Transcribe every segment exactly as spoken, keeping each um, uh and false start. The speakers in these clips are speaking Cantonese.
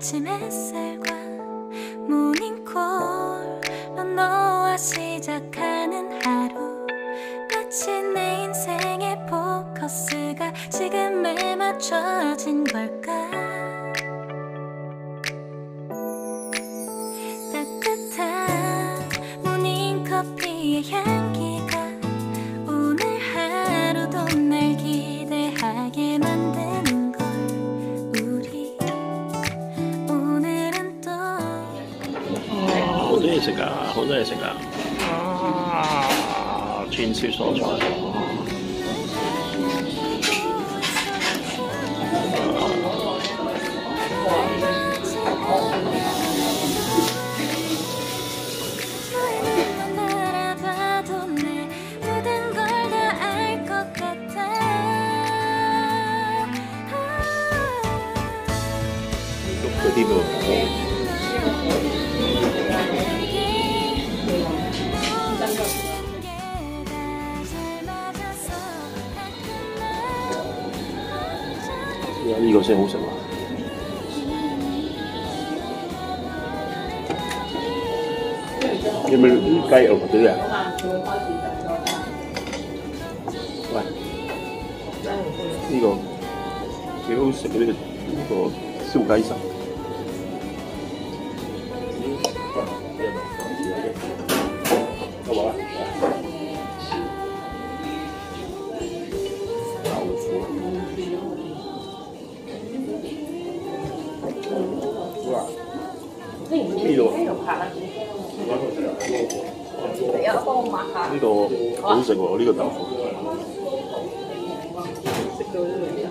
아침 햇살과 모닝콜로 너와 시작하는 하루 마치 내 인생의 포커스가 지금에 맞춰진 걸까 따뜻한 모닝커피의 향기가 오늘 하루도 날 기대하게 만드는 걸 우리 오늘은 또 好多嘢食啊，好多嘢食啊！啊，串燒蔬菜。 嗰啲咯。 呢個先好食喎！ 有冇雞牛嗰啲啊？喂，呢、這個幾好食嘅呢個呢個燒雞神。夠冇啊？呢度呢度好食喎，呢個豆腐。食到呢度。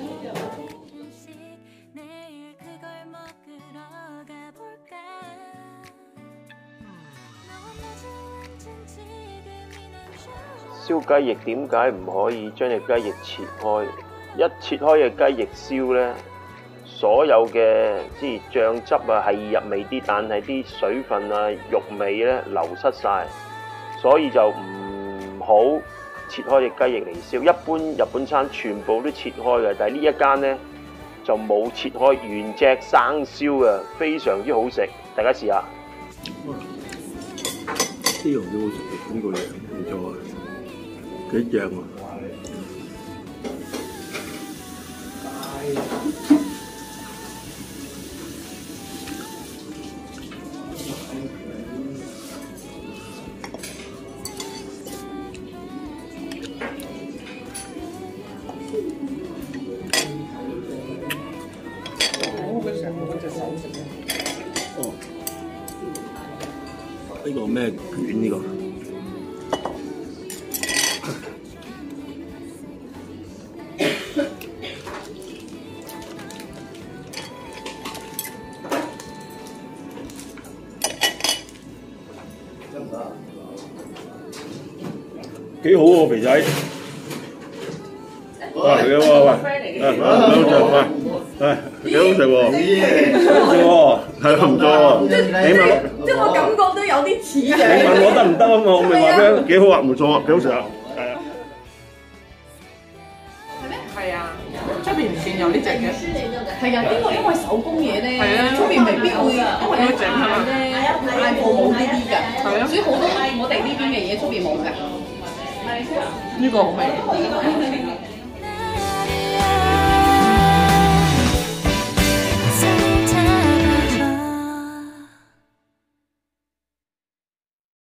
燒雞翼點解唔可以將隻雞翼切開？一切開嘅雞翼燒呢，所有嘅即係醬汁啊係入味啲，但係啲水分啊肉味呢流失晒，所以就唔好切開隻雞翼嚟燒。一般日本餐全部都切開嘅，但係呢一間呢就冇切開，原隻生燒嘅，非常之好食，大家試下。 呢樣都好食嘅，呢個嘢唔錯啊，幾正啊！哦，呢個咩卷呢個？幾好喎肥仔！哇，係嘅喎，喂，誒，幾好食，喂，誒，幾好食喎，好食喎，係啊，唔錯喎，你問我， 即係我感覺都有啲似嘅。 你問我得唔得啊嘛？我咪話俾你幾好啊，唔錯啊，幾好食啊，係啊。 係咩？係啊，出邊唔見有呢隻嘅。係啊，呢個因為手工嘢咧，出邊未必會，因為有整係嘛咧，嗌鋪冇呢啲㗎，係啊，所以好多我哋呢邊嘅嘢出邊冇㗎。呢個好味。